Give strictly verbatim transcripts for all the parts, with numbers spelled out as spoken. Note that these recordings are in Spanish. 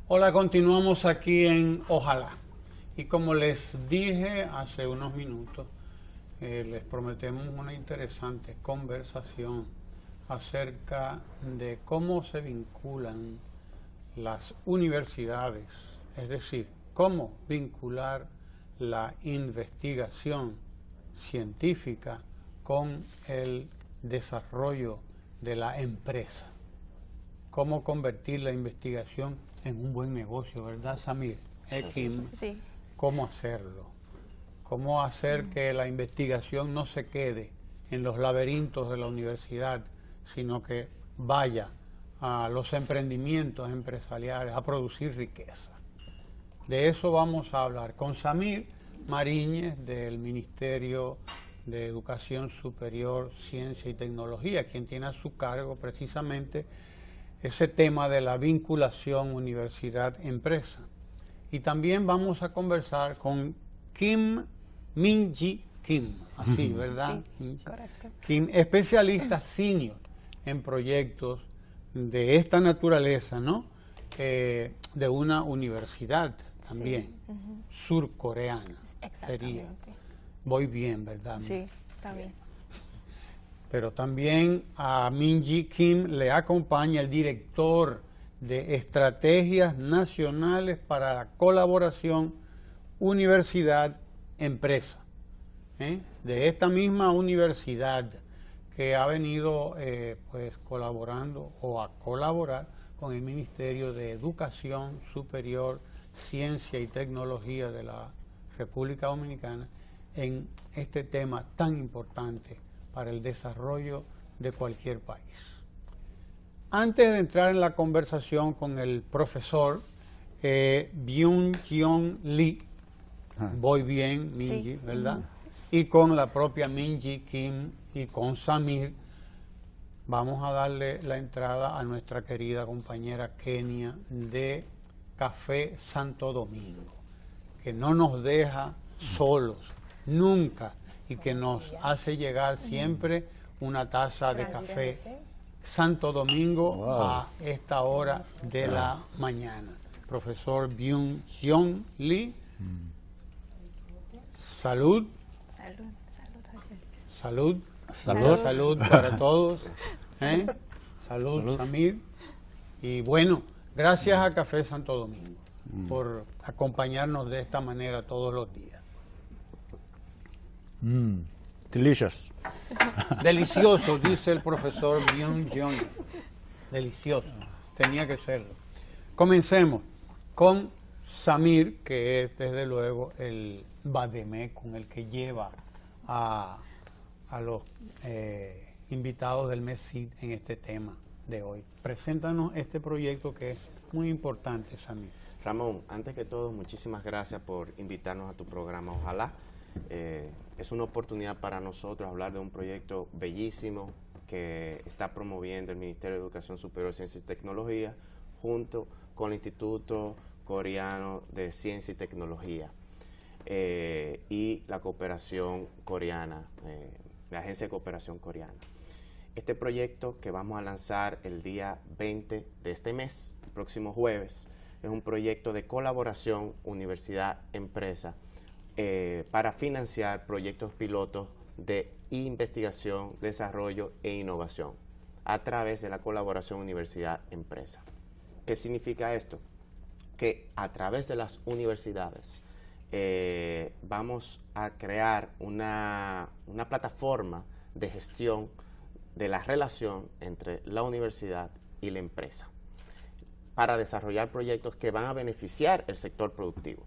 Hola, continuamos aquí en Ojalá. Y como les dije hace unos minutos, eh, les prometemos una interesante conversación acerca de cómo se vinculan las universidades, es decir, cómo vincular la investigación científica con el desarrollo de la empresa. Cómo convertir la investigación en un buen negocio, ¿verdad, Samir? ¿Eh, Kim? Sí. ¿Cómo hacerlo? ¿Cómo hacer que la investigación no se quede en los laberintos de la universidad, sino que vaya a los emprendimientos empresariales a producir riqueza? De eso vamos a hablar con Samir Mariñez del Ministerio de Educación Superior, Ciencia y Tecnología, quien tiene a su cargo precisamente ese tema de la vinculación universidad-empresa. Y también vamos a conversar con Kim Min-ji Kim, así, ¿verdad? Sí, correcto. Kim, especialista senior en proyectos de esta naturaleza, ¿no? Eh, de una universidad también, Sí. Uh-huh. surcoreana. Exactamente. Sería. Voy bien, ¿verdad? Sí, está bien. Pero también a Min-ji Kim le acompaña el director de Estrategias Nacionales para la Colaboración Universidad-Empresa, ¿eh? de esta misma universidad que ha venido eh, pues colaborando o a colaborar con el Ministerio de Educación Superior, Ciencia y Tecnología de la República Dominicana en este tema tan importante para el desarrollo de cualquier país. Antes de entrar en la conversación con el profesor eh, Byung-Yeon Lee, ah. voy bien, Min-ji, sí. ¿verdad? Uh-huh. Y con la propia Min-ji Kim y con Samir, vamos a darle la entrada a nuestra querida compañera Kenia de Café Santo Domingo, que no nos deja solos, nunca, y que nos hace llegar siempre una taza de café Santo Domingo wow. a esta hora de wow. la mañana. Profesor Byung-Yeon Lee, salud. Salud, salud. Salud. Salud, salud para todos. ¿eh? Salud, salud, Samir. Y bueno, gracias a Café Santo Domingo mm. por acompañarnos de esta manera todos los días. Mm, delicious. Delicioso, dice el profesor Byung-Yeon. Delicioso, tenía que serlo. Comencemos con Samir, que es desde luego el vademecum, el que lleva a, a los eh, invitados del MESID en este tema de hoy. Preséntanos este proyecto que es muy importante, Samir. Ramón, antes que todo, muchísimas gracias por invitarnos a tu programa Ojalá. Eh, es una oportunidad para nosotros hablar de un proyecto bellísimo que está promoviendo el Ministerio de Educación Superior, Ciencia y Tecnología junto con el Instituto Coreano de Ciencia y Tecnología eh, y la cooperación coreana, eh, la Agencia de Cooperación Coreana. Este proyecto que vamos a lanzar el día veinte de este mes, el próximo jueves, es un proyecto de colaboración universidad-empresa Eh, para financiar proyectos pilotos de investigación, desarrollo e innovación a través de la colaboración universidad-empresa. ¿Qué significa esto? Que a través de las universidades eh, vamos a crear una, una plataforma de gestión de la relación entre la universidad y la empresa para desarrollar proyectos que van a beneficiar el sector productivo.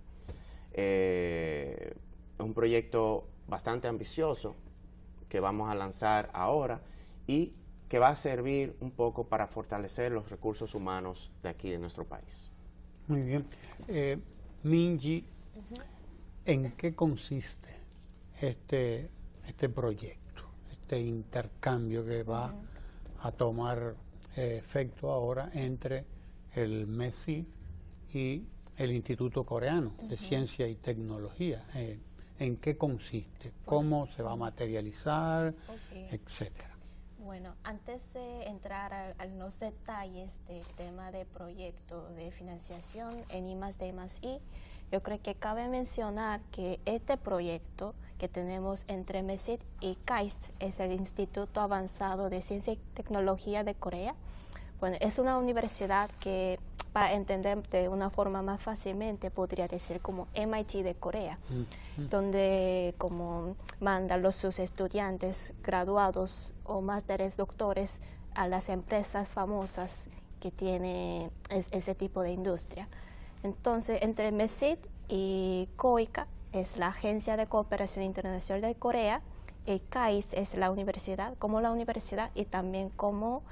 Eh, es un proyecto bastante ambicioso que vamos a lanzar ahora y que va a servir un poco para fortalecer los recursos humanos de aquí, de nuestro país. Muy bien. Eh, Min-ji, uh-huh. ¿en qué consiste este, este proyecto, este intercambio que va uh-huh. a tomar eh, efecto ahora entre el MESID y el Instituto Coreano uh-huh. de Ciencia y Tecnología? Eh, ¿En qué consiste? ¿Cómo se va a materializar? Okay. Etcétera. Bueno, antes de entrar a, a los detalles del tema de proyecto de financiación en I más D más I, yo creo que cabe mencionar que este proyecto que tenemos entre MESID y KAIST es el Instituto Avanzado de Ciencia y Tecnología de Corea. Bueno, es una universidad que, para entender de una forma más fácilmente, podría decir como M I T de Corea, mm-hmm. donde como mandan los sus estudiantes graduados o másteres doctores a las empresas famosas que tiene es, ese tipo de industria. Entonces, entre MESID y KOICA es la Agencia de Cooperación Internacional de Corea, y KAIST es la universidad, como la universidad y también como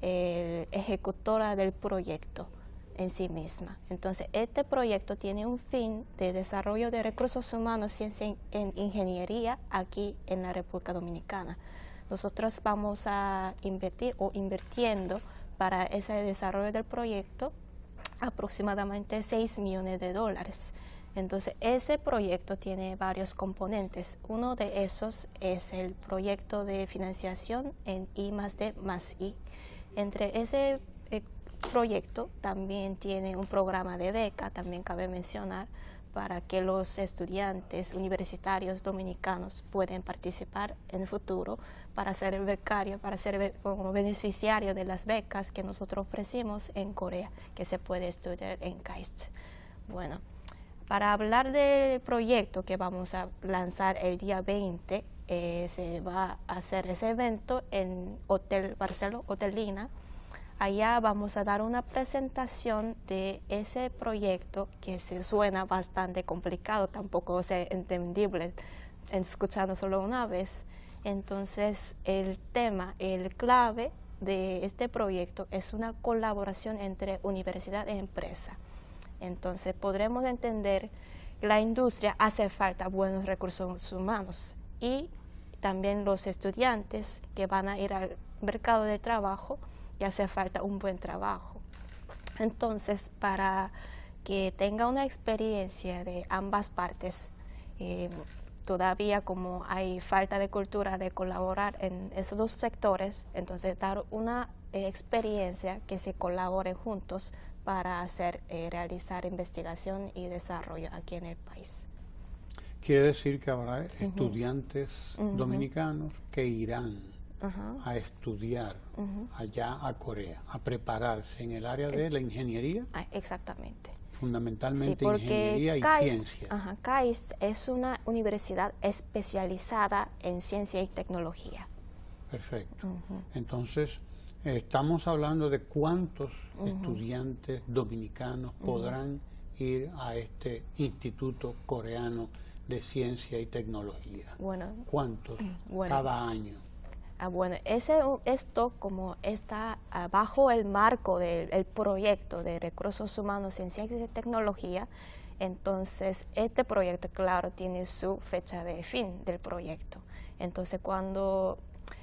eh, ejecutora del proyecto en sí misma. Entonces, este proyecto tiene un fin de desarrollo de recursos humanos, ciencia en ingeniería aquí en la República Dominicana. Nosotros vamos a invertir o invirtiendo para ese desarrollo del proyecto aproximadamente seis millones de dólares. Entonces, ese proyecto tiene varios componentes. Uno de esos es el proyecto de financiación en I más D más I. Entre ese eh, proyecto también tiene un programa de beca, también cabe mencionar, para que los estudiantes universitarios dominicanos puedan participar en el futuro para ser becario, para ser como beneficiario de las becas que nosotros ofrecimos en Corea, que se puede estudiar en KAIST. Bueno, para hablar del proyecto que vamos a lanzar el día veinte, eh, se va a hacer ese evento en Hotel Barceló, Hotel Lina. Allá vamos a dar una presentación de ese proyecto que se suena bastante complicado, tampoco es entendible escuchando solo una vez. Entonces, el tema, el clave de este proyecto es una colaboración entre universidad e empresa. Entonces, podremos entender que la industria hace falta buenos recursos humanos y también los estudiantes que van a ir al mercado de trabajo, que hace falta un buen trabajo. Entonces, para que tenga una experiencia de ambas partes, eh, todavía como hay falta de cultura de colaborar en esos dos sectores, entonces dar una eh, experiencia que se colaboren juntos para hacer, eh, realizar investigación y desarrollo aquí en el país. Quiere decir que habrá uh-huh. estudiantes uh-huh. dominicanos que irán uh-huh. a estudiar uh-huh. allá a Corea, a prepararse en el área de la ingeniería. Ah, exactamente. Fundamentalmente sí, ingeniería y KAIST, ciencia. Ajá, KAIST es una universidad especializada en ciencia y tecnología. Perfecto. Uh-huh. Entonces, eh, estamos hablando de cuántos uh-huh. estudiantes dominicanos uh-huh. podrán ir a este Instituto Coreano de Ciencia y Tecnología. Bueno, ¿cuántos bueno, cada año? Ah, bueno, ese, esto como está uh, bajo el marco del el proyecto de recursos humanos en ciencia y tecnología, entonces este proyecto, claro, tiene su fecha de fin del proyecto. Entonces, cuando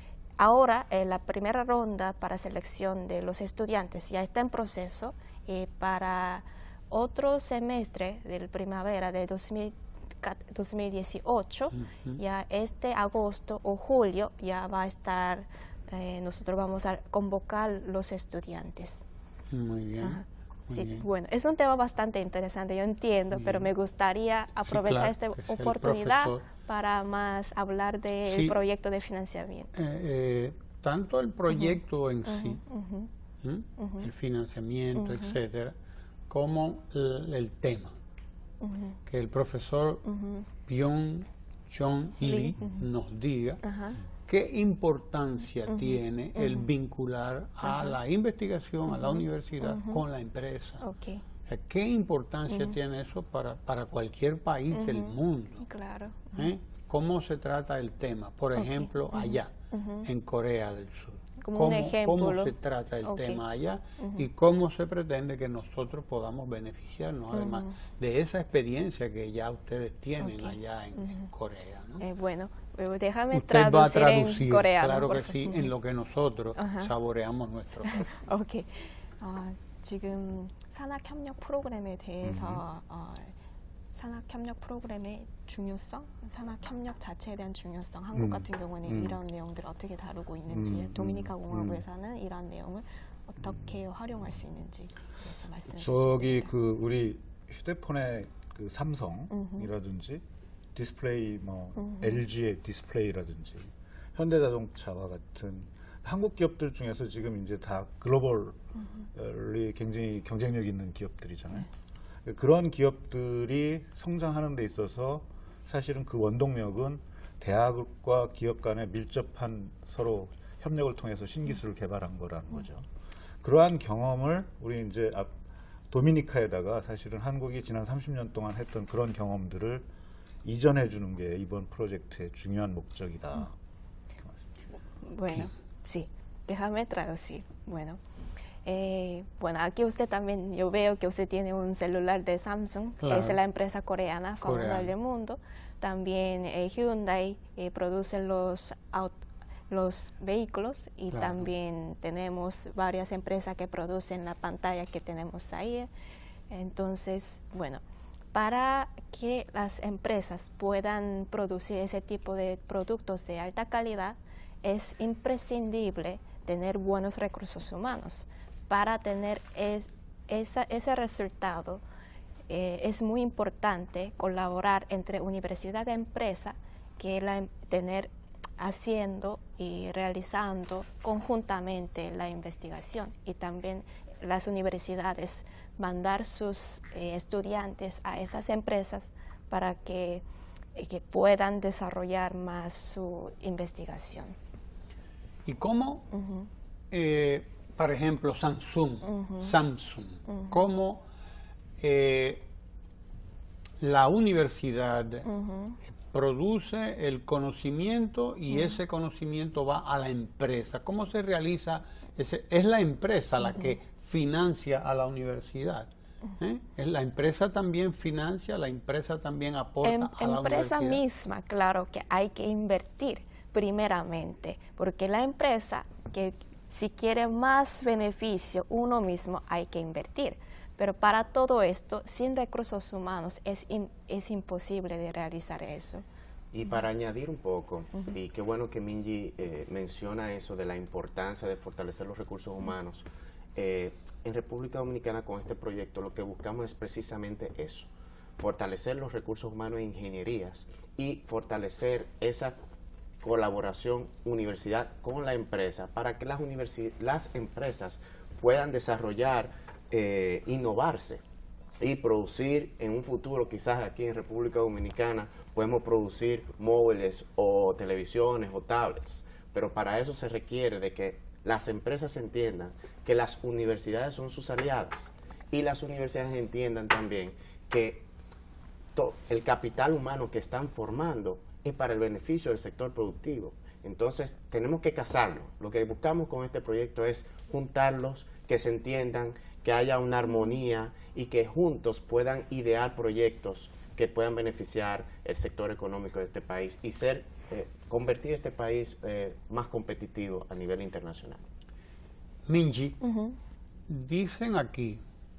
ahora eh, la primera ronda para selección de los estudiantes ya está en proceso, y para otro semestre del primavera de dos mil dieciocho, uh-huh. ya este agosto o julio ya va a estar, eh, nosotros vamos a convocar los estudiantes. Muy bien. Ajá. Muy sí, bien. Bueno, es un tema bastante interesante, yo entiendo, bien. Pero me gustaría aprovechar sí, claro, esta oportunidad para más hablar del sí. proyecto de financiamiento. Eh, eh, tanto el proyecto uh-huh. en uh-huh. sí, uh-huh. ¿Mm? Uh-huh. el financiamiento, uh-huh. etcétera, como el, el tema. Uh-huh. Que el profesor uh-huh. Byung Chon Lee uh-huh. nos diga uh-huh. qué importancia uh-huh. tiene uh-huh. el vincular a uh-huh. la investigación, uh-huh. a la universidad uh-huh. con la empresa. Okay. O sea, ¿qué importancia uh-huh. tiene eso para, para cualquier país uh-huh. del mundo? Claro. ¿Eh? ¿Cómo se trata el tema? Por okay. ejemplo, uh-huh. allá, uh-huh. en Corea del Sur. Como ¿Cómo, un ejemplo. ¿Cómo se trata el okay. tema allá uh-huh. y cómo se pretende que nosotros podamos beneficiarnos, uh-huh. además de esa experiencia que ya ustedes tienen okay. allá en, uh-huh. en Corea, ¿no? Eh, bueno, déjame Usted traducir, va a traducir en coreano. claro que sí, uh-huh. en lo que nosotros uh-huh. saboreamos nuestro café. 오케이. 어, 지금 산학협력 프로그램에 대해서 uh-huh. 어, 산학협력 프로그램의 중요성, 산학협력 자체에 대한 중요성, 한국 음. 같은 경우는 음. 이런 내용들을 어떻게 다루고 있는지, 음. 도미니카 음. 공화국에서는 이런 내용을 어떻게 활용할 수 있는지 말씀해 저기 주시면 그 우리 휴대폰의 그 삼성이라든지 음흠. 디스플레이 뭐 음흠. 엘지의 디스플레이라든지 현대자동차와 같은 한국 기업들 중에서 지금 이제 다 글로벌리 굉장히 경쟁력 있는 기업들이잖아요. 네. 그런 기업들이 성장하는 데 있어서 사실은 그 원동력은 대학과 기업 간의 밀접한 서로 협력을 통해서 신기술을 개발한 거라는 거죠. 그러한 경험을 우리 이제 앞 도미니카에다가 사실은 한국이 지난 삼십 년 동안 했던 그런 경험들을 이전해 주는 게 이번 프로젝트의 중요한 목적이다. Bueno, sí, déjame traducir. Bueno, eh, bueno, aquí usted también, yo veo que usted tiene un celular de Samsung, Claro. es la empresa coreana famosa Coreana. del mundo. También eh, Hyundai eh, produce los aut- los vehículos y Claro. también tenemos varias empresas que producen la pantalla que tenemos ahí. Entonces, bueno, para que las empresas puedan producir ese tipo de productos de alta calidad, es imprescindible tener buenos recursos humanos. Para tener es, esa, ese resultado, eh, es muy importante colaborar entre universidad y empresa, que la, tener haciendo y realizando conjuntamente la investigación, y también las universidades mandar sus eh, estudiantes a esas empresas para que, eh, que puedan desarrollar más su investigación. ¿Y cómo, Ujú. eh, por ejemplo, Samsung, Ujú. Samsung, Ujú. cómo eh, la universidad Ujú. produce el conocimiento y ese conocimiento va a la empresa? ¿Cómo se realiza? Ese, es la empresa la que financia a la universidad. ¿eh? Es la empresa también financia, la empresa también aporta Em- a la empresa universidad. misma, claro que hay que invertir primeramente, porque la empresa que si quiere más beneficio uno mismo hay que invertir, pero para todo esto sin recursos humanos es, im- es imposible de realizar eso. Y para añadir un poco, y qué bueno que Minji eh, menciona eso de la importancia de fortalecer los recursos humanos. Eh, en República Dominicana con este proyecto lo que buscamos es precisamente eso, fortalecer los recursos humanos e ingenierías y fortalecer esa colaboración universidad con la empresa para que las, universi- las empresas puedan desarrollar, eh, innovarse y producir en un futuro, quizás aquí en República Dominicana podemos producir móviles o televisiones o tablets, pero para eso se requiere de que las empresas entiendan que las universidades son sus aliadas y las universidades entiendan también que to- el capital humano que están formando es para el beneficio del sector productivo. Entonces tenemos que casarlos. Lo que buscamos con este proyecto es juntarlos, que se entiendan, que haya una armonía y que juntos puedan idear proyectos que puedan beneficiar el sector económico de este país y ser eh, convertir este país eh, más competitivo a nivel internacional. Minji, Ujú. dicen aquí,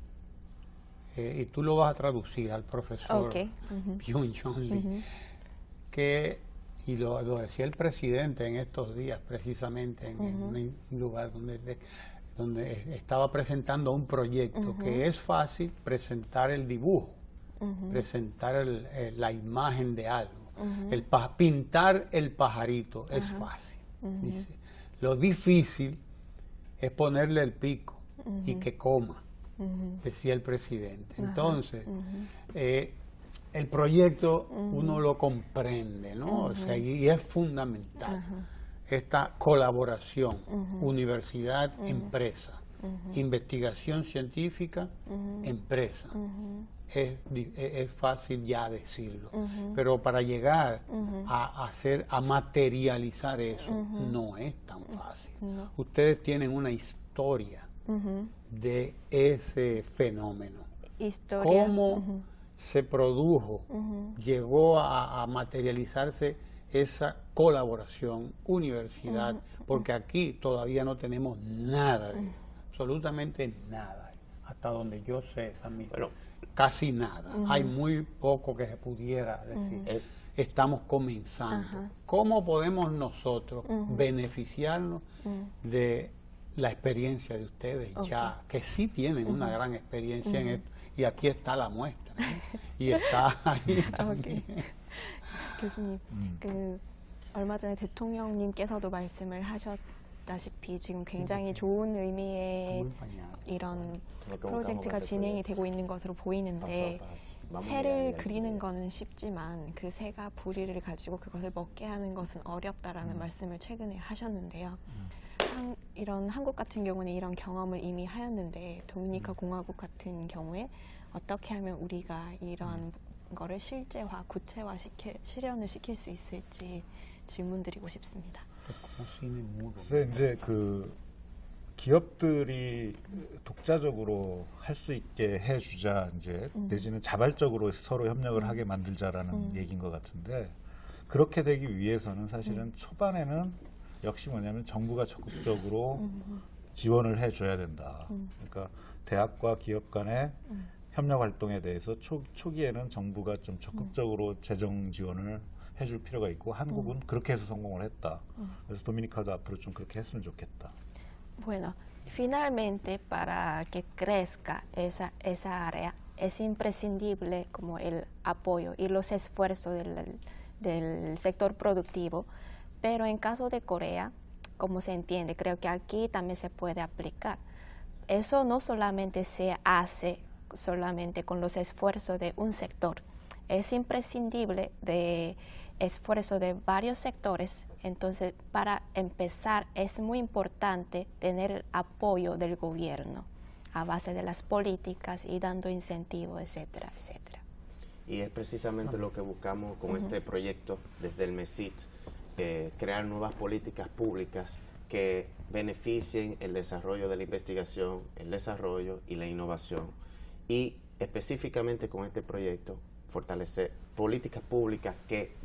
eh, y tú lo vas a traducir al profesor Ok, ujú. Byung-Chun Lee, Ujú. que, y lo, lo decía el presidente en estos días, precisamente en, en Ujú. un lugar donde, de- donde estaba presentando un proyecto, Ujú. que es fácil presentar el dibujo, Ujú. presentar el- eh, la imagen de algo. Ujú. El pa- pintar el pajarito es Ajá. fácil, Ujú. dice. Lo difícil es ponerle el pico y Ujú. que coma, Ujú. decía el presidente. Ajá. Entonces, Ujú. eh, el proyecto Ujú. uno lo comprende, ¿no? O sea, Ujú. y es fundamental Ajá. esta colaboración, Ujú. universidad-empresa, Ujú. investigación científica, Ujú. empresa. Ujú. Es, di- es- es fácil ya decirlo, Ujú. pero para llegar Ujú. a hacer, a materializar eso, Ujú. no es tan fácil. No. Ustedes tienen una historia Ujú. de ese fenómeno. Historia. ¿Cómo Ujú. se produjo, Ujú. llegó a, a materializarse esa colaboración universidad? Ujú. Porque aquí todavía no tenemos nada de eso, absolutamente nada, hasta donde yo sé, Sammy. Bueno, casi nada. Uh-huh. Hay muy poco que se pudiera decir. Uh-huh. Estamos comenzando. Uh-huh. ¿Cómo podemos nosotros uh-huh. beneficiarnos uh-huh. de la experiencia de ustedes okay. ya, que sí tienen uh-huh. una gran experiencia uh-huh. en esto? Y aquí está la muestra. y está ahí también. Okay. 교수님, 음. 그 얼마 전에 대통령님께서도 말씀을 하셨다시피 지금 굉장히 좋은 의미의 이런 프로젝트가 진행이 되고 있는 것으로 보이는데 새를 그리는 거는 쉽지만 그 새가 부리를 가지고 그것을 먹게 하는 것은 어렵다라는 음. 말씀을 최근에 하셨는데요. 음. 한, 이런 한국 같은 경우는 이런 경험을 이미 하였는데 도미니카 음. 공화국 같은 경우에 어떻게 하면 우리가 이런 음. 거를 실제화, 구체화 시켜, 실현을 시킬 수 있을지 질문드리고 싶습니다. 그래서 이제 그 기업들이 독자적으로 할 수 있게 해주자 이제 음. 내지는 자발적으로 서로 협력을 음. 하게 만들자라는 음. 얘기인 것 같은데 그렇게 되기 위해서는 사실은 음. 초반에는 역시 뭐냐면 정부가 적극적으로 음. 지원을 해줘야 된다. 음. 그러니까 대학과 기업 간의 음. 협력 활동에 대해서 초, 초기에는 정부가 좀 적극적으로 음. 재정 지원을 해줄 필요가 있고 한국은 음. 그렇게 해서 성공을 했다. 음. 그래서 도미니카도 앞으로 좀 그렇게 했으면 좋겠다. Bueno, finalmente para que crezca esa, esa área es imprescindible como el apoyo y los esfuerzos del, del sector productivo, pero en caso de Corea, como se entiende, creo que aquí también se puede aplicar. Eso no solamente se hace solamente con los esfuerzos de un sector, es imprescindible de esfuerzo de varios sectores. Entonces, para empezar, es muy importante tener el apoyo del gobierno a base de las políticas y dando incentivos, etcétera, etcétera. Y es precisamente lo que buscamos con uh-huh. este proyecto desde el MESIT, eh, crear nuevas políticas públicas que beneficien el desarrollo de la investigación, el desarrollo y la innovación. Y específicamente con este proyecto, fortalecer políticas públicas que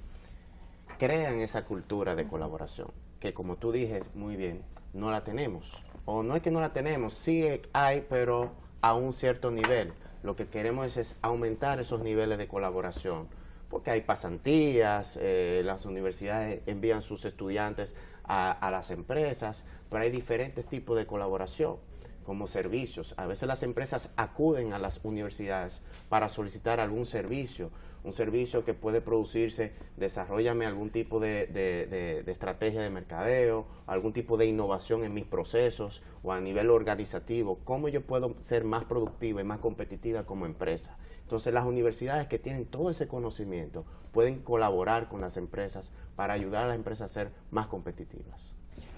crean esa cultura de colaboración, que como tú dices muy bien, no la tenemos. O no es que no la tenemos, sí hay, pero a un cierto nivel. Lo que queremos es, es aumentar esos niveles de colaboración, porque hay pasantías, eh, las universidades envían sus estudiantes a, a las empresas, pero hay diferentes tipos de colaboración, como servicios. A veces las empresas acuden a las universidades para solicitar algún servicio, un servicio que puede producirse, desarróllame algún tipo de, de, de, de estrategia de mercadeo, algún tipo de innovación en mis procesos o a nivel organizativo, cómo yo puedo ser más productiva y más competitiva como empresa. Entonces las universidades que tienen todo ese conocimiento pueden colaborar con las empresas para ayudar a las empresas a ser más competitivas.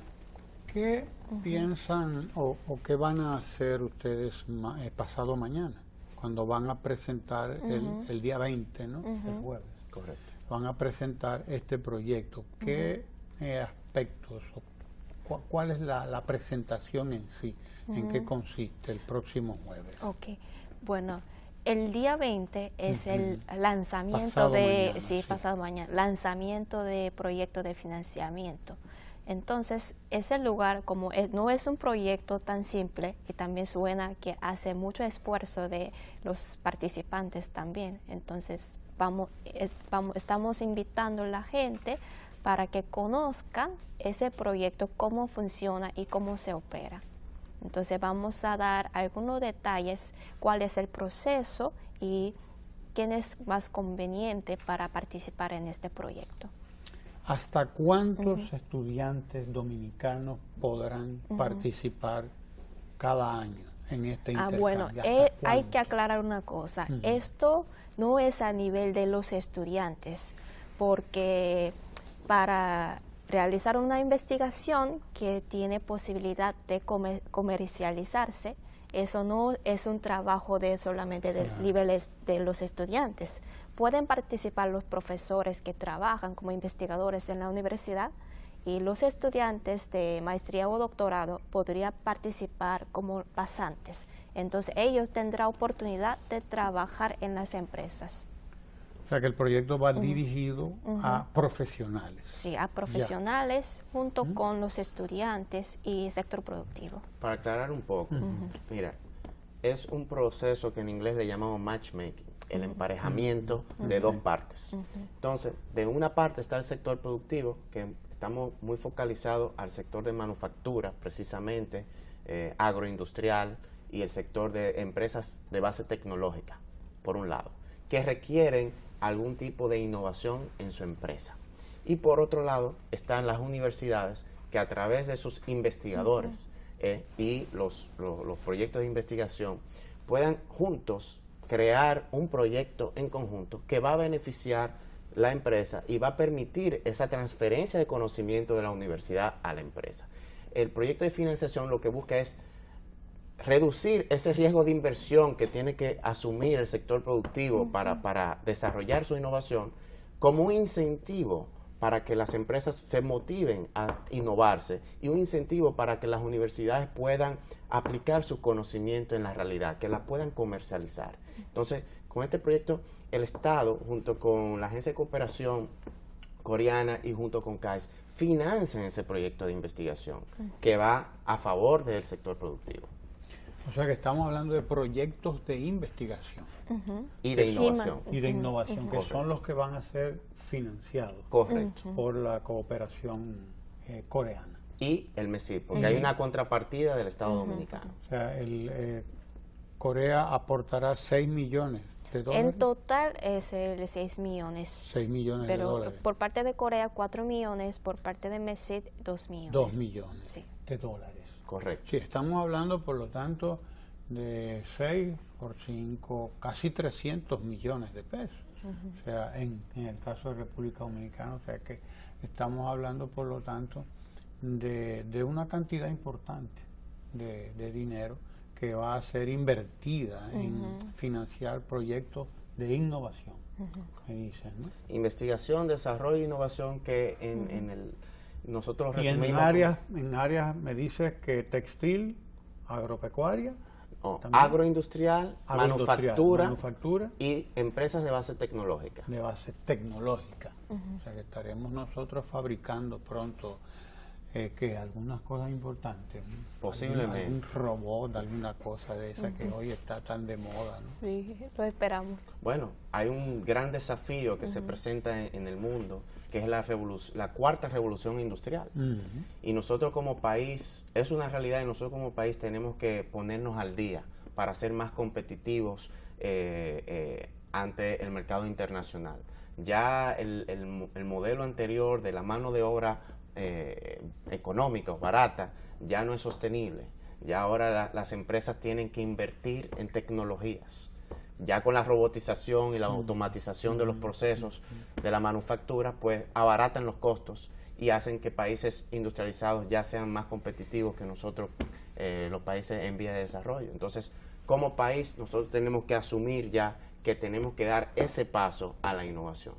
¿Qué uh-huh. piensan o, o qué van a hacer ustedes ma, eh, pasado mañana, cuando van a presentar uh-huh. el, el día veinte, ¿no? Uh-huh. El jueves. Correcto. Van a presentar este proyecto. ¿Qué uh-huh. eh, aspectos, o cu cuál es la, la presentación en sí? Uh-huh. ¿En qué consiste el próximo jueves? Ok, bueno, el día veinte es uh-huh. el lanzamiento pasado de, mañana, sí, sí, pasado mañana, lanzamiento de proyecto de financiamiento. Entonces, ese lugar, como es, no es un proyecto tan simple, y también suena que hace mucho esfuerzo de los participantes también. Entonces, vamos, es, vamos, estamos invitando a la gente para que conozcan ese proyecto, cómo funciona y cómo se opera. Entonces, vamos a dar algunos detalles, cuál es el proceso y quién es más conveniente para participar en este proyecto. ¿Hasta cuántos uh-huh. estudiantes dominicanos podrán uh-huh. participar cada año en este intercambio? Ah, bueno, eh, hay que aclarar una cosa. Uh-huh. Esto no es a nivel de los estudiantes, porque para realizar una investigación que tiene posibilidad de comer comercializarse, eso no es un trabajo de solamente de uh-huh. niveles de los estudiantes. Pueden participar los profesores que trabajan como investigadores en la universidad y los estudiantes de maestría o doctorado podrían participar como pasantes. Entonces ellos tendrán oportunidad de trabajar en las empresas. O sea que el proyecto va uh-huh. dirigido uh-huh. a profesionales. Sí, a profesionales ya. junto uh-huh. con los estudiantes y sector productivo. Para aclarar un poco, uh-huh. mira, es un proceso que en inglés le llamamos matchmaking, el emparejamiento uh-huh. de dos partes. Uh-huh. Entonces, de una parte está el sector productivo, que estamos muy focalizados al sector de manufactura, precisamente, eh, agroindustrial, y el sector de empresas de base tecnológica, por un lado, que requieren algún tipo de innovación en su empresa. Y por otro lado, están las universidades que a través de sus investigadores uh-huh. eh, y los, los, los proyectos de investigación puedan juntos crear un proyecto en conjunto que va a beneficiar la empresa y va a permitir esa transferencia de conocimiento de la universidad a la empresa. El proyecto de financiación lo que busca es reducir ese riesgo de inversión que tiene que asumir el sector productivo uh-huh. para, para desarrollar su innovación como un incentivo para que las empresas se motiven a innovarse y un incentivo para que las universidades puedan aplicar su conocimiento en la realidad, que la puedan comercializar. Entonces, con este proyecto, el Estado, junto con la Agencia de Cooperación Coreana y junto con C A I S, financian ese proyecto de investigación uh-huh. que va a favor del sector productivo. O sea que estamos hablando de proyectos de investigación. Uh-huh. Y de innovación. Y de innovación, uh-huh. que son los que van a ser financiados Correcto. Uh-huh. por la cooperación eh, coreana. Y el MESID, porque uh-huh. hay una contrapartida del Estado uh-huh. dominicano. O sea, el, eh, Corea aportará seis millones de dólares. En total es el seis millones. seis millones Pero de dólares. por parte de Corea cuatro millones, por parte de MESID dos millones. dos millones sí. de dólares. Correcto. Sí, estamos hablando, por lo tanto, de seis por cinco, casi trescientos millones de pesos. Uh-huh. O sea, en, en el caso de República Dominicana, o sea que estamos hablando, por lo tanto, de, de una cantidad importante de, de dinero que va a ser invertida uh-huh. en financiar proyectos de innovación, uh-huh. me dicen, ¿no? Investigación, desarrollo e innovación que en, uh-huh. en el nosotros y resumimos... en áreas, en áreas me dices que textil, agropecuaria, oh, agroindustrial, agroindustrial manufactura, manufactura y empresas de base tecnológica. De base tecnológica. Uh-huh. O sea que estaremos nosotros fabricando pronto eh, que algunas cosas importantes. ¿no? Posiblemente. Algún, algún robot, alguna cosa de esa uh-huh. que hoy está tan de moda, ¿no? Sí, lo esperamos. Bueno, hay un gran desafío que uh-huh. se presenta en, en el mundo, que es la, la cuarta revolución industrial. Uh-huh. Y nosotros como país, es una realidad y nosotros como país tenemos que ponernos al día para ser más competitivos eh, eh, ante el mercado internacional. Ya el, el, el modelo anterior de la mano de obra eh, económica o barata ya no es sostenible. Ya ahora la, las empresas tienen que invertir en tecnologías. Ya con la robotización y la automatización de los procesos de la manufactura, pues abaratan los costos y hacen que países industrializados ya sean más competitivos que nosotros, eh, los países en vías de desarrollo. Entonces, como país, nosotros tenemos que asumir ya que tenemos que dar ese paso a la innovación.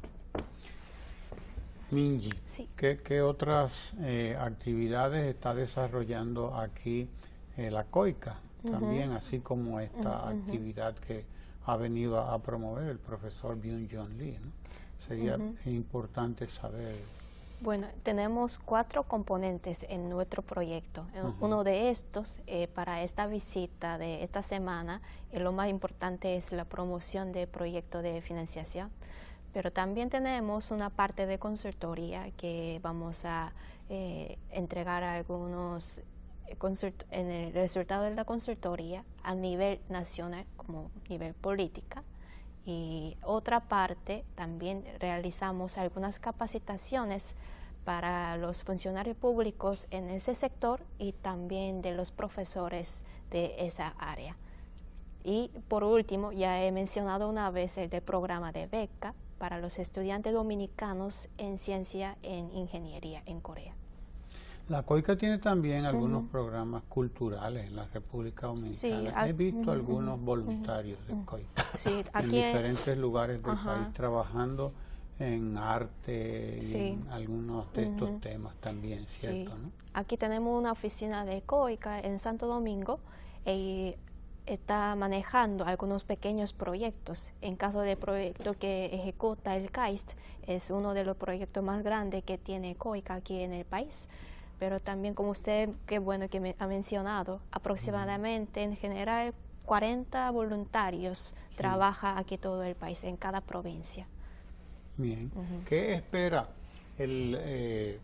Minji, sí. ¿qué, qué otras eh, actividades está desarrollando aquí eh, la COICA? Uh-huh. También, así como esta uh-huh. actividad que ha venido a, a promover el profesor Byung-Joon Lee, ¿no? Sería uh-huh. importante saber. Bueno, tenemos cuatro componentes en nuestro proyecto. Uh-huh. Uno de estos, eh, para esta visita de esta semana, eh, lo más importante es la promoción del proyecto de financiación. Pero también tenemos una parte de consultoría que vamos a eh, entregar algunos en el resultado de la consultoría a nivel nacional como nivel política, y otra parte también realizamos algunas capacitaciones para los funcionarios públicos en ese sector y también de los profesores de esa área. Y por último, ya he mencionado una vez el de programa de beca para los estudiantes dominicanos en ciencia en ingeniería en Corea. La COICA tiene también algunos uh-huh. programas culturales en la República Dominicana. Sí, He visto uh-huh, algunos voluntarios uh-huh. de COICA sí, aquí en diferentes en, lugares del uh-huh. país trabajando en arte sí. y en algunos de estos uh-huh. temas también, ¿cierto? Sí. ¿no? Aquí tenemos una oficina de COICA en Santo Domingo y está manejando algunos pequeños proyectos. En caso de proyecto que ejecuta el C A I S T, es uno de los proyectos más grandes que tiene COICA aquí en el país. Pero también, como usted, qué bueno que me ha mencionado, aproximadamente en general cuarenta voluntarios sí. trabaja aquí todo el país, en cada provincia. Bien. Uh-huh. ¿Qué espera el, eh,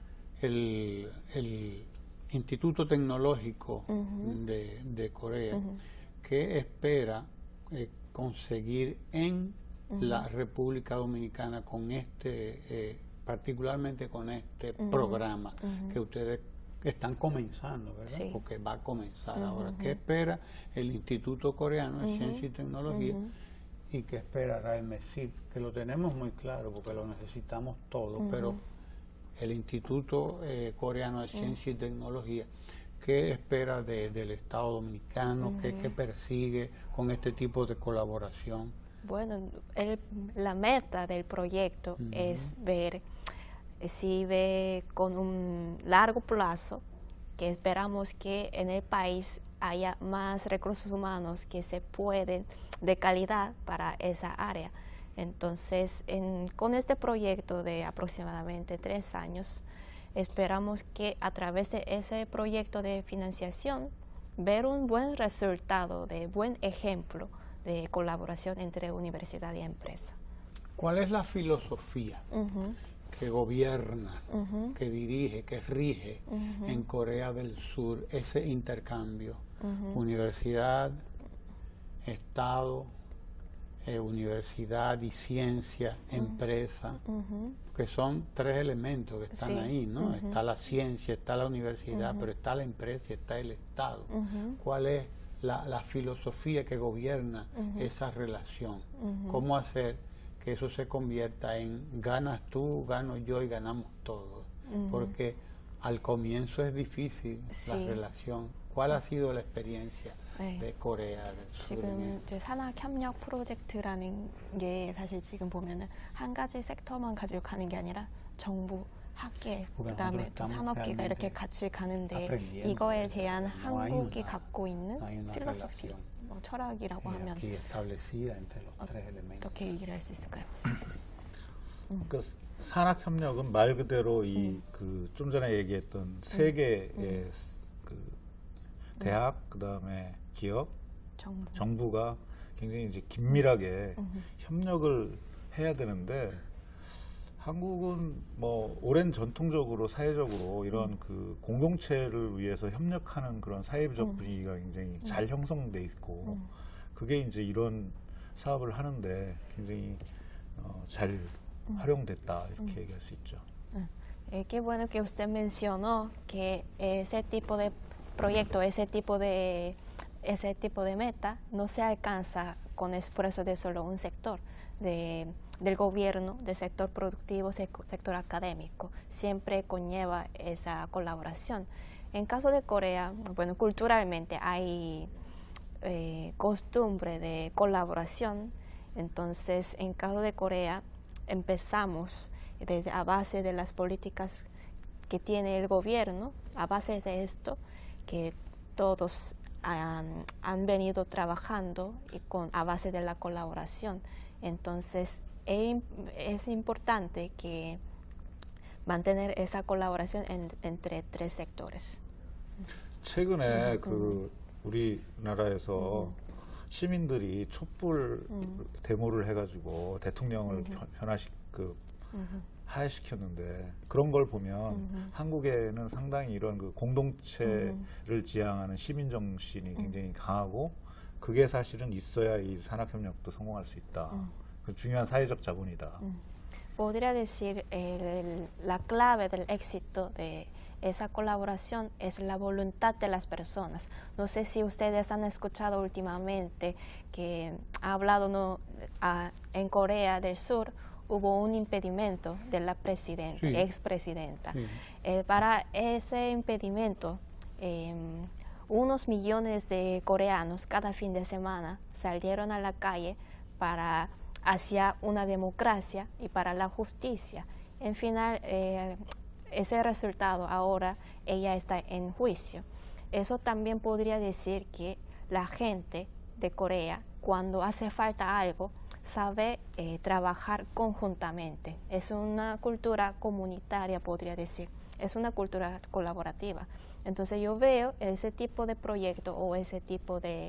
el, el Instituto Tecnológico uh-huh. de, de Corea? Uh-huh. ¿Qué espera eh, conseguir en uh-huh. la República Dominicana con este, eh, particularmente con este uh-huh. programa uh-huh. que ustedes están comenzando, ¿verdad? Sí. Porque va a comenzar uh-huh. ahora. ¿Qué espera el Instituto Coreano de uh-huh. Ciencia y Tecnología uh-huh. y qué espera el MESIP? Que lo tenemos muy claro porque lo necesitamos todo, uh-huh. pero el Instituto eh, Coreano de Ciencia uh-huh. y Tecnología, ¿qué espera de, del Estado Dominicano? Uh-huh. ¿Qué, ¿Qué persigue con este tipo de colaboración? Bueno, el, la meta del proyecto uh-huh. es ver si ve con un largo plazo, que esperamos que en el país haya más recursos humanos que se pueden de calidad para esa área. Entonces, en, con este proyecto de aproximadamente tres años, esperamos que a través de ese proyecto de financiación, ver un buen resultado, de buen ejemplo de colaboración entre universidad y empresa. ¿Cuál es la filosofía uh-huh. que gobierna, uh-huh. que dirige, que rige uh-huh. en Corea del Sur ese intercambio? Uh-huh. Universidad, Estado, eh, universidad y ciencia, uh-huh. empresa, uh-huh. que son tres elementos que están sí. ahí, ¿no? Uh-huh. Está la ciencia, está la universidad, uh-huh. pero está la empresa y está el Estado. Uh-huh. ¿Cuál es la, la filosofía que gobierna uh-huh. esa relación? Uh-huh. ¿Cómo hacer que eso se convierta en ganas tú, gano yo y ganamos todos? Uh-huh. Porque al comienzo es difícil sí. la relación. ¿Cuál ha sido la experiencia 네. de Corea del Sur? 지금 이제 산학협력 프로젝트라는 게 사실 지금 보면은 한 가지 섹터만 가지고 가는 게 아니라 정부, 학계, 그다음에 또 산업계가 이렇게 같이 가는데 이거에 대한 한국이 갖고 있는 필로소피, 뭐 철학이라고 하면 어떻게 얘기를 할 수 있을까요? 그 산학협력은 말 그대로 이 그 좀 전에 얘기했던 세 개의 음. 그 대학, 음. 그다음에 기업, 정부. 정부가 굉장히 이제 긴밀하게 음. 협력을 해야 되는데 한국은 뭐 오랜 전통적으로 사회적으로 이런 음. 그 공동체를 위해서 협력하는 그런 사회적 음. 분위기가 굉장히 음. 잘 형성돼 있고 음. 그게 이제 이런 사업을 하는데 굉장히 어, 잘 활용됐다 이렇게 mm. 얘기할 수 있죠. Eh, qué bueno que usted mencionó que ese tipo de proyecto, ese tipo de ese tipo de meta no se alcanza con esfuerzo de solo un sector, de, del gobierno, del sector productivo, sector académico. Siempre conlleva esa colaboración. En caso de Corea, bueno, culturalmente hay eh, costumbre de colaboración. Entonces, en caso de Corea empezamos desde a base de las políticas que tiene el gobierno, a base de esto que todos han, han venido trabajando y con, a base de la colaboración. Entonces es, es importante que mantener esa colaboración en, entre tres sectores. 최근에 음, 그 우리나라에서 음. 시민들이 촛불 음. 데모를 해가지고 대통령을 음. 변화시 그 음. 하야시켰는데 그런 걸 보면 음. 한국에는 상당히 이런 그 공동체를 음. 지향하는 시민 정신이 굉장히 음. 강하고 그게 사실은 있어야 이 산학협력도 성공할 수 있다. 음. 그 중요한 사회적 자본이다. 음. Podría decir el, el, la clave del éxito de esa colaboración es la voluntad de las personas. No sé si ustedes han escuchado últimamente que ha hablado no, a, en Corea del Sur hubo un impedimento de la presidenta, sí. expresidenta. Sí. Eh, para ese impedimento, eh, unos millones de coreanos cada fin de semana salieron a la calle para hacia una democracia y para la justicia. En final, eh, ese resultado ahora ella está en juicio. Eso también podría decir que la gente de Corea, cuando hace falta algo, sabe eh, trabajar conjuntamente. Es una cultura comunitaria, podría decir. Es una cultura colaborativa. Entonces yo veo ese tipo de proyecto o ese tipo de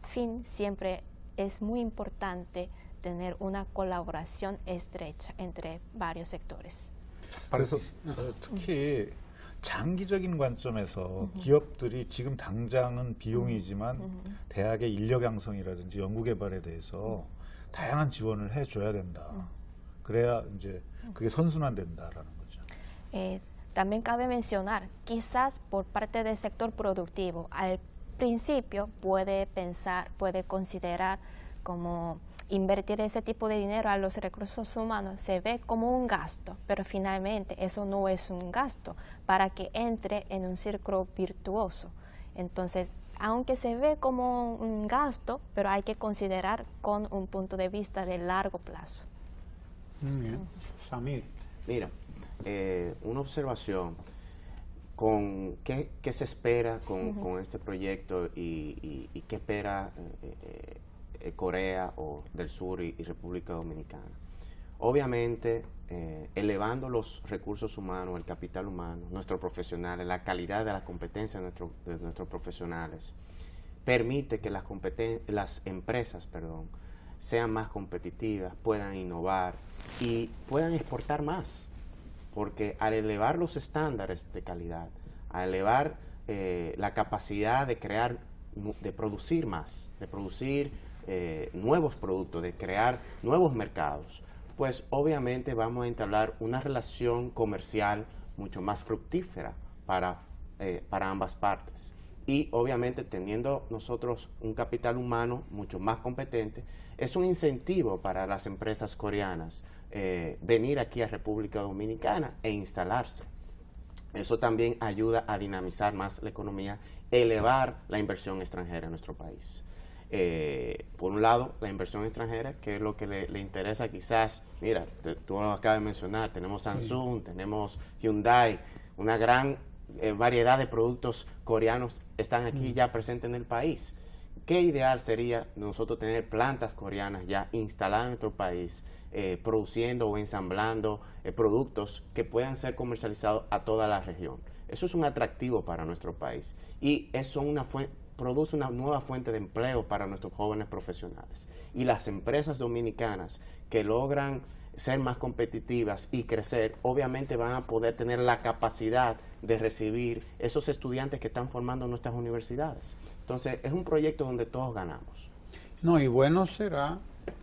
fin siempre es muy importante tener una colaboración estrecha entre varios sectores. 그래서 어, 특히 장기적인 관점에서 기업들이 지금 당장은 비용이지만 음. 대학의 인력 양성이라든지 연구개발에 대해서 다양한 지원을 해줘야 된다. 그래야 이제 그게 선순환된다라는 거죠. Eh, también cabe mencionar, quizás por parte del sector productivo, al principio puede pensar, puede considerar como invertir ese tipo de dinero a los recursos humanos se ve como un gasto, pero finalmente eso no es un gasto para que entre en un círculo virtuoso. Entonces, aunque se ve como un gasto, pero hay que considerar con un punto de vista de largo plazo. Muy bien. Samir. Mira, eh, una observación, con ¿qué, qué se espera con, uh-huh. con este proyecto y, y, y qué espera eh, eh, Corea o del Sur y, y República Dominicana? Obviamente, eh, elevando los recursos humanos, el capital humano, nuestros profesionales, la calidad de las competencias de, nuestro, de nuestros profesionales, permite que las, competen las empresas perdón, sean más competitivas, puedan innovar y puedan exportar más. Porque al elevar los estándares de calidad, al elevar eh, la capacidad de crear, de producir más, de producir eh, nuevos productos, de crear nuevos mercados, pues obviamente vamos a entablar una relación comercial mucho más fructífera para, eh, para ambas partes. Y obviamente teniendo nosotros un capital humano mucho más competente, es un incentivo para las empresas coreanas eh, venir aquí a República Dominicana e instalarse. Eso también ayuda a dinamizar más la economía, elevar la inversión extranjera en nuestro país. Eh, por un lado, la inversión extranjera, que es lo que le, le interesa quizás, mira, te, tú lo acabas de mencionar, tenemos Samsung, sí. tenemos Hyundai, una gran eh, variedad de productos coreanos están aquí mm. ya presentes en el país. Qué ideal sería nosotros tener plantas coreanas ya instaladas en nuestro país, eh, produciendo o ensamblando eh, productos que puedan ser comercializados a toda la región. Eso es un atractivo para nuestro país y eso una fuente, produce una nueva fuente de empleo para nuestros jóvenes profesionales. Y las empresas dominicanas que logran ser más competitivas y crecer, obviamente van a poder tener la capacidad de recibir esos estudiantes que están formando en nuestras universidades. Entonces, es un proyecto donde todos ganamos. No, y bueno será,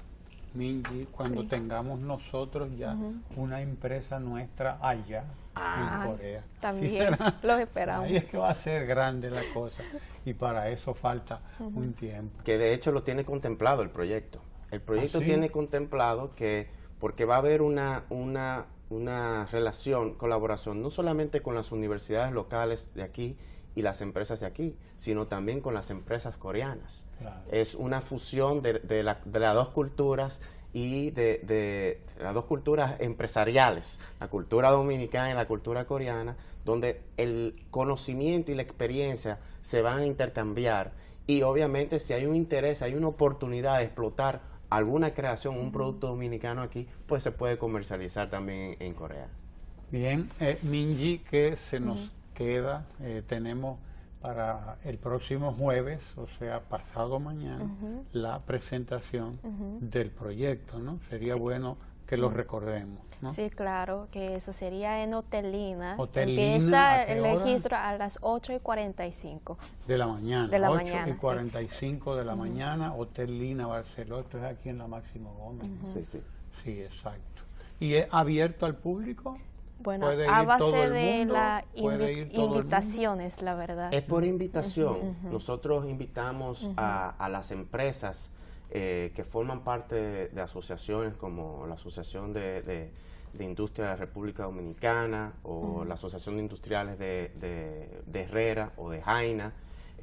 Minji, cuando sí. tengamos nosotros ya uh-huh. una empresa nuestra allá ah, en Corea. También, ¿sí lo esperamos. Ahí es que va a ser grande la cosa y para eso falta uh-huh. un tiempo. Que de hecho lo tiene contemplado el proyecto. El proyecto ¿Ah, sí? tiene contemplado que, porque va a haber una, una, una relación, colaboración, no solamente con las universidades locales de aquí y las empresas de aquí, sino también con las empresas coreanas. Claro. Es una fusión de, de, la, de las dos culturas y de, de, de las dos culturas empresariales, la cultura dominicana y la cultura coreana, donde el conocimiento y la experiencia se van a intercambiar y obviamente si hay un interés, hay una oportunidad de explotar alguna creación, un producto dominicano aquí, pues se puede comercializar también en, en Corea. Bien, eh, Minji, que se nos uh-huh. queda, eh, tenemos para el próximo jueves, o sea, pasado mañana, uh-huh. la presentación uh-huh. del proyecto, ¿no? Sería sí. bueno que lo recordemos, ¿no? Sí, claro, que eso sería en Hotel Lina. Hotel Empieza Lina, el registro a las ocho y cuarenta y cinco. De la mañana. De la ocho mañana, y cuarenta y cinco sí. de la uh-huh. mañana, Hotel Lina, Barcelona, esto es aquí en la Máximo Gómez. Uh-huh. Sí, sí. Sí, exacto. ¿Y es abierto al público? Bueno, a base de las invitaciones, la verdad. Es por invitación. Uh-huh, uh-huh. Nosotros invitamos uh-huh. a, a las empresas eh, que forman parte de, de asociaciones como la Asociación de, de, de Industria de la República Dominicana o uh-huh. la Asociación de Industriales de, de, de Herrera o de Jaina,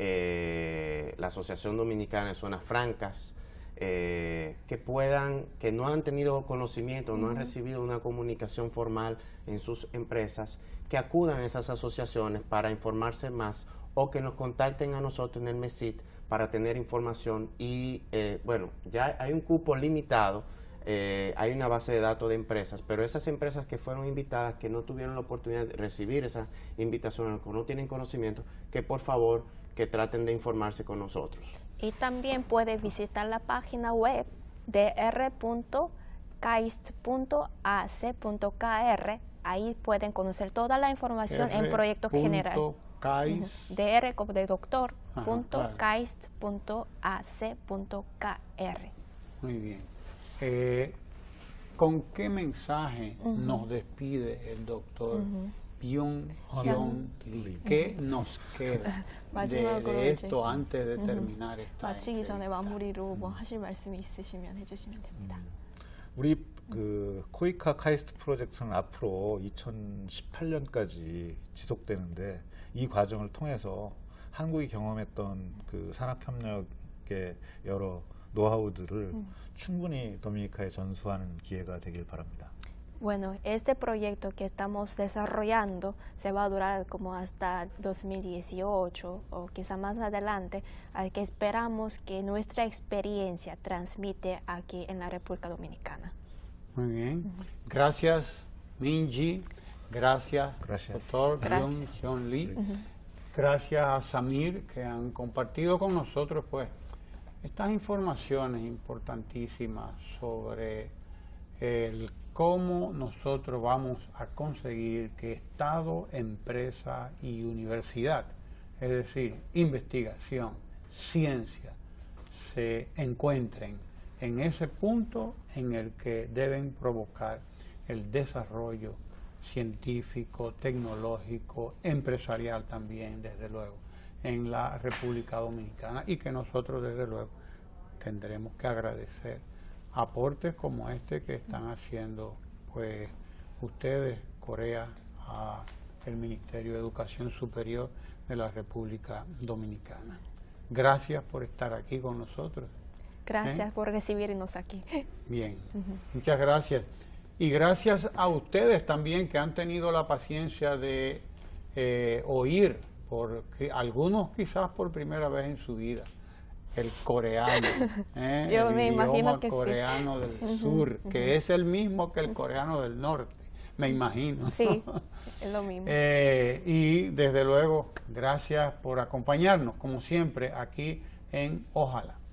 eh, la Asociación Dominicana de Zonas Francas, Eh, que puedan, que no han tenido conocimiento, no han recibido una comunicación formal en sus empresas, que acudan a esas asociaciones para informarse más o que nos contacten a nosotros en el MESIT para tener información y, eh, bueno, ya hay un cupo limitado, eh, hay una base de datos de empresas, pero esas empresas que fueron invitadas, que no tuvieron la oportunidad de recibir esa invitación, que no tienen conocimiento, que por favor que traten de informarse con nosotros. Y también puede visitar la página web d r punto caist punto a c punto k r. Ahí pueden conocer toda la información en proyecto general. Caist. Dr como de doctor, Ajá, punto claro. caist punto a c punto k r. Muy bien. Eh, ¿Con qué mensaje Ujú. nos despide el doctor Ujú. Byung-Hyun Lee? ¿Qué nos queda de, 마지막으로 de 이제, esto antes de ujú. terminar esta 마치기 전에 entrevista? 마무리로 뭐 하실 말씀이 있으시면 해주시면 됩니다. 우리 그 코이카 카이스트 프로젝트는 앞으로 이천십팔 년까지 지속되는데 이 과정을 통해서 한국이 경험했던 그 산학협력의 여러 노하우들을 음. 충분히 도미니카에 전수하는 기회가 되길 바랍니다. Bueno, este proyecto que estamos desarrollando se va a durar como hasta dos mil dieciocho o quizá más adelante, al que esperamos que nuestra experiencia transmite aquí en la República Dominicana. Muy bien. Gracias, Minji. Gracias, Gracias. doctor Gracias. Byung-Hyun Lee. Ujú. Gracias a Samir, que han compartido con nosotros pues estas informaciones importantísimas sobre el cómo nosotros vamos a conseguir que Estado, empresa y universidad, es decir, investigación, ciencia, se encuentren en ese punto en el que deben provocar el desarrollo científico, tecnológico, empresarial también, desde luego, en la República Dominicana, y que nosotros, desde luego, tendremos que agradecer aportes como este que están haciendo pues ustedes, Corea, a el Ministerio de Educación Superior de la República Dominicana. Gracias por estar aquí con nosotros. Gracias ¿Eh? por recibirnos aquí. Bien, Ujú. muchas gracias. Y gracias a ustedes también que han tenido la paciencia de eh, oír, por algunos quizás por primera vez en su vida, el coreano, ¿eh? Yo el me idioma imagino que sí. coreano del Ujú, sur, ujú. que es el mismo que el coreano del norte, me imagino. Sí, es lo mismo. Eh, y desde luego, gracias por acompañarnos, como siempre, aquí en Ojalá.